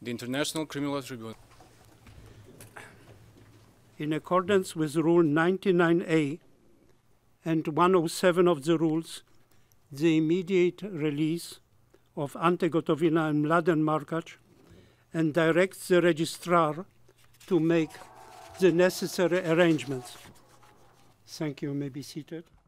the International Criminal Tribunal. In accordance with Rule 99A and 107 of the rules, the immediate release of Ante, Gotovina and Mladen Markac, and directs the registrar to make the necessary arrangements. Thank you. You may be seated.